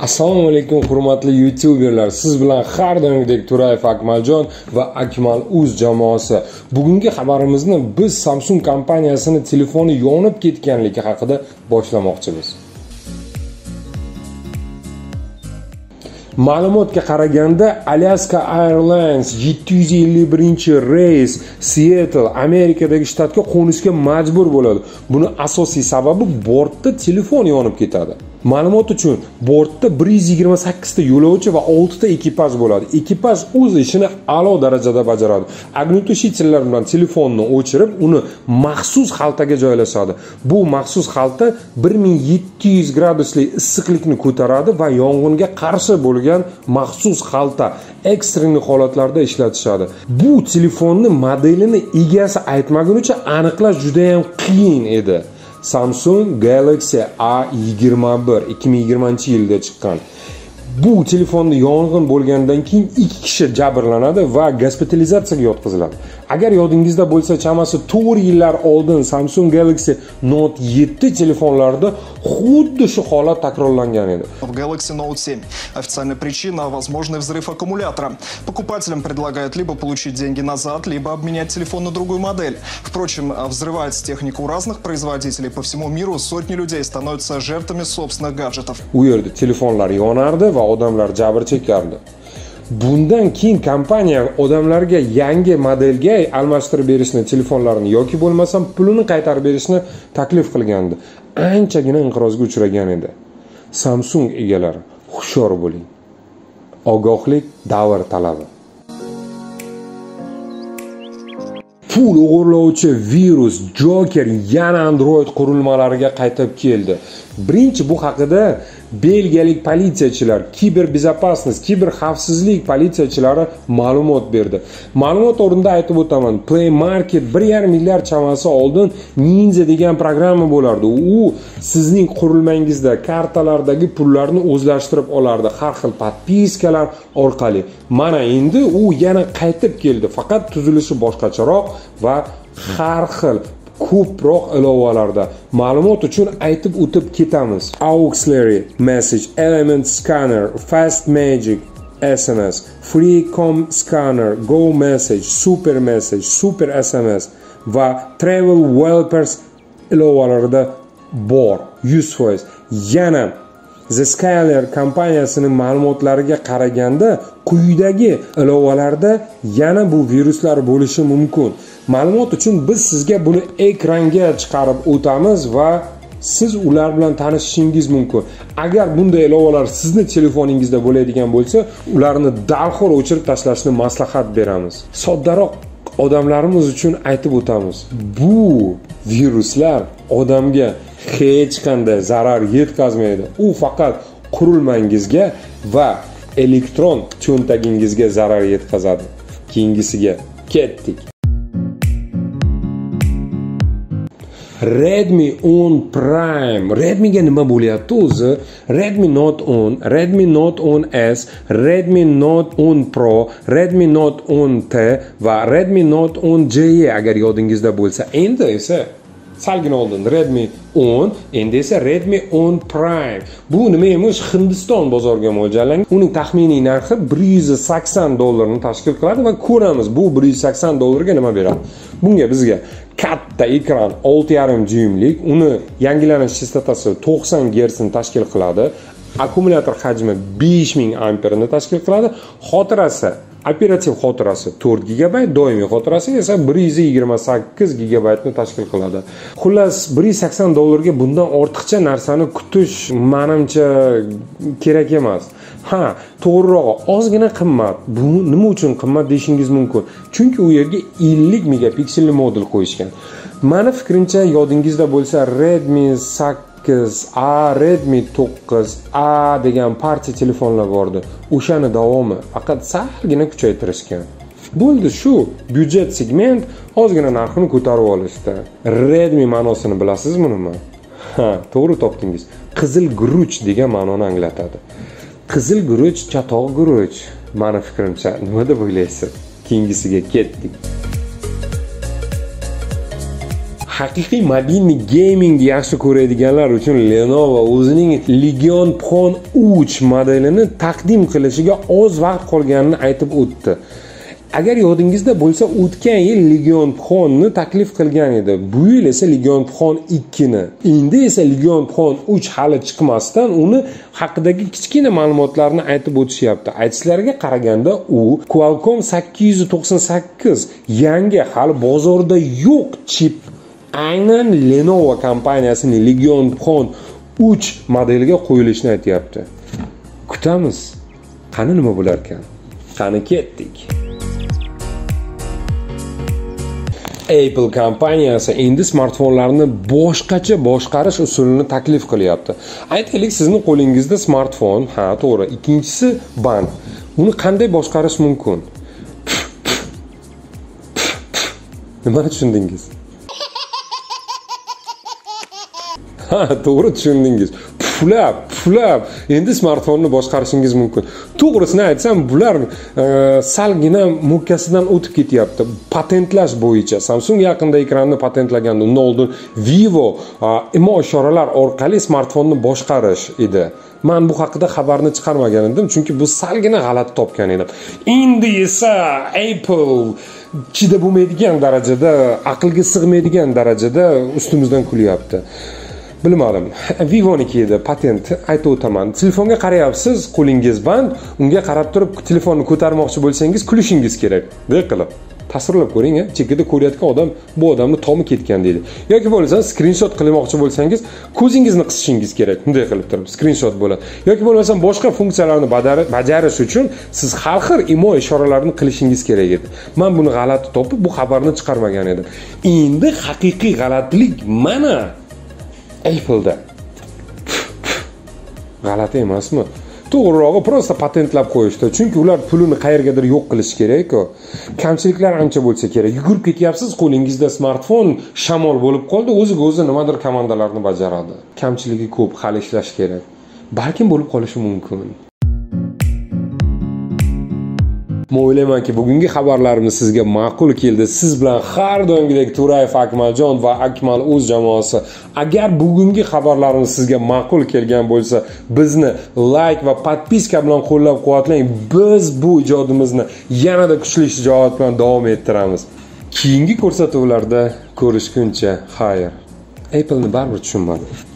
Assalomu alaykum hurmatli YouTuberlar. Siz bilan har doimgidek Turayev Akmaljon va Akmal Uz jamoasi. Bugungi xabarimizni biz Samsung kompaniyasining telefoni yonib ketganligi haqida boshlamoqchimiz. Ma'lumotga qaraganda Alaska Airlines 751-reys Seattle, Amerikadagi shtatga qo'nishga majbur bo'ladi. Buni asosiy sababi bortda telefon yonib ketadi. Ma'lumot uchun, bortda 128 ta yo'lovchi va 6 ta ekipaj bo'ladi. Ekipaj o'z ishini a'lo darajada bajaradi. Огнетушителlar bilan telefonni o'chirib, uni maxsus xaltaga joylashadi. Bu maxsus xalta 1700 gradusli issiqlikni ko'taradi va yong'inga qarshi bo'lgan maxsus xalta ekstremniy holatlarda ishlatishadi. Bu telefonni modelini egasi aytmagunicha aniqlash juda ham qiyin edi. Samsung Galaxy A21 2020-yilda chiqqan. Bu telefonda yong'in bo'lgandan keyin 2 kishi jabrlanadi va gospitalizatsiyaga yotqiziladi. Agar yodingizda bo'lsa, chamasi 4 yillar oldin Samsung Galaxy Note 7 telefonlarida xuddi shu holat takrorlangan edi. В Galaxy Note 7 официальная причина – возможный взрыв аккумулятора. Покупателям предлагают либо получить деньги назад, либо обменять телефон на другую модель. Впрочем, взрывается техника у разных производителей по всему миру. Сотни людей становятся жертвами собственных гаджетов. U yerda telefonlar yonardi va odamlar jabr chekardi. Bundan keyin kompaniya odamlarga yangi modelga almashtirib berishni, telefonlarini yoki bo'lmasam pulini qaytarib berishni taklif qilgandi. Anchagina inqirozga uchragan edi. Samsung egalari, hushyor bo'ling. Ogohlik davr talabi. Pul o'g'irlovchi virus Joker yana Android qurilmalariga qaytib keldi. Birinchi bu haqida belgiyalik politsiyachilar, kiberbezopasnost, kiberxavfsizlik politsiyachilari ma'lumot berdi. Ma'lumot o'rnida aytib o'taman, Play Market 1,5 milliard chamasi oldin Ninja degan programma bo'lardi. U sizning qurilmangizda kartalardagi pullarni o'zlashtirib olardi, har xil podpiskalar orqali. Mana endi u yana qaytib keldi, faqat tuzilishi boshqacharoq va har xil ko'proq ilovalarda. Ma'lumot uchun aytib o'tib ketamiz. Auxiliary message, element scanner, fast magic SMS, free com scanner, go message, super message, super SMS va travel helpers ilovalarida bor 100%. Yana The Scaler kompaniyasining ma'lumotlariga qaraganda, quyidagi ilovalarda yana bu viruslar bo'lishi mumkin. Ma'lumot uchun biz sizga buni ekranga chiqarib o'tamiz va siz ular bilan tanishishingiz mumkin. Agar bunday ilovalar sizni telefoningizda bo'ladigan bo'lsa, ularni darhol o'chirib tashlashni maslahat beramiz. Soddaroq odamlarimiz uchun aytib o'tamiz. Bu viruslar odamga hech qanday zarar yetkazmaydi. U faqat qurilmangizga va elektron cho'ntagingizga zarar yetkazadi. Keyingisiga ketdik. Redmi 10 Prime. Redmiga nima bo'lyapti o'zi? Redmi Note 10, Redmi Note 10s, Redmi Note 10 Pro, Redmi Note 10T va Redmi Note 10J agar yodingizda bo'lsa. Endi esa salgina oldin Redmi 10, endi esa Redmi 10 Prime. Bu nima emish? Hindiston bozoriga mo'ljallangan. Uning taxminiy narxi $180 tashkil qiladi va ko'ramiz bu $180 ga nima beradi. Bunga bizga katta ekran 6,5 dyuymlik, uni yangilanish chastotasi 90 Hz ni tashkil qiladi. Akkumulyator hajmi 5000 amperni tashkil qiladi. Xotirasi, operativ xotirasi 4 GB, doimiy xotirasi esa 128 GB ni tashkil qiladi. Xullas, $180 ga bundan ortiqcha narsani kutish menimcha kerak emas. Ha, to'g'rirog'i ozgina qimmat. Bu nima uchun qimmat deyishingiz mumkin? Chunki u yerga 50 megapikselli modul qo'yishgan. Meni fikrimcha, yodingizda bo'lsa, Redmi 8A, Redmi 9A degan partiya telefonlar bordi. O'shani davomi faqat salgina kuchaytirishgan. Bo'ldi, shu byudjet segment ozgina narxini ko'tarib olishdi. Redmi ma'nosini bilasizmi nima? Ha, to'g'ri topdingiz. Qizil guruch degan ma'noni anglatadi. Qizil guruch, chatoq guruch. Meni fikrimcha, nima deb o'ylaysiz? Keyingisiga ketdik. haqiqiy mobilniy gaming yaxshi ko'radiganlar uchun Lenovo o'zining Legion Phone 3 modelini taqdim qilishiga oz vaqt qolganini aytib o'tdi. Agar yodingizda bo'lsa, o'tgan yil Legion Phone'ni taklif qilgan edi. Bu yil esa Legion Phone 2 ni. Endi esa Legion Phone 3 hali chiqmasdan uni haqidagi kichkina ma'lumotlarni aytib o'tishyapti. Aytishlariga qaraganda, u Qualcomm 898 yangi hali bozorda yo'q chip aynan Lenovo kompaniyasining Legion Phone 3 modeliga qo'yilishini aytayapti. Kutamiz. Qani nima bo'lar ekan? Qani ketdik. Apple kompaniyasi endi smartfonlarni boshqacha boshqarish usulini taklif qilyapti. Aytaylik, sizning qo'lingizda smartfon, ha, to'g'ri. Ikkinchisi band. Uni qanday boshqarish mumkin? Nima tushundingiz? Ha, to'g'ri tushundingiz. Puflab endi smartfonni boshqarishingiz mumkin. To'g'risini aytsam, bular salgina mukkasidan o'tib ketyapti. Patentlash bo'yicha Samsung yaqinda ekranni patentlagandi. Undan oldin Vivo imo ishoralar orqali smartfonni boshqarish edi. Men bu haqida xabarni chiqarmagan edim, chunki bu salgina g'alati topgan edim. Endi esa Apple chida bo'lmaydigan darajada, aqlga sig'maydigan darajada ustimizdan kulyapti. Bilmadim. Vivo'niki edi, patent aytib o'taman. Telefonga qarayapsiz, qo'lingiz band, unga qarab turib telefonni ko'tarmoqchi bo'lsangiz, kulishingiz kerak. Bunday qilib. Tasvirlab ko'ring, chekida ko'rayotgan odam bu odamni tomi ketgan deydi. Yoki bo'lmasa skrinshot qilmoqchi bo'lsangiz, ko'zingizni qisishingiz kerak. Bunday qilib turib skrinshot bo'ladi. Yoki bo'lmasa boshqa funksiyalarni bajarish uchun siz har xil imo ishoralarini qilishingiz kerak edi. Men buni g'alati topib bu xabarni chiqarmagan edim. Endi haqiqiy g'alatilik mana Apple'da. G'alati emasmi? To'g'rirog'i prosta patentlab qo'yishdi. Chunki ular pulini qayergadir yo'q qilish kerak-ku. Kamchiliklar ancha bo'lsa kerak. Yugurib ketyapsiz, qo'lingizda smartfon shamol bo'lib qoldi, o'ziga o'zi nimadir komandalarni bajaradi. Kamchiligi ko'p, hali ishlash kerak. Balkim bo'lib qolishi mumkin. Men o'ylaymanki, bugungi xabarlarimiz sizga ma'qul keldi. Siz bilan har doimgidek To'rayev Akmaljon va Akmal o'z jamoasi. Agar bugungi xabarlarimiz sizga ma'qul kelgan bo'lsa, bizni like va podpiska bilan qo'llab-quvvatlang. Biz bu ijodimizni yanada kuchli shijoat bilan davom ettiramiz. Keyingi ko'rsatuvlarda ko'rishguncha xayr. Apple'ni baribir tushunmadim.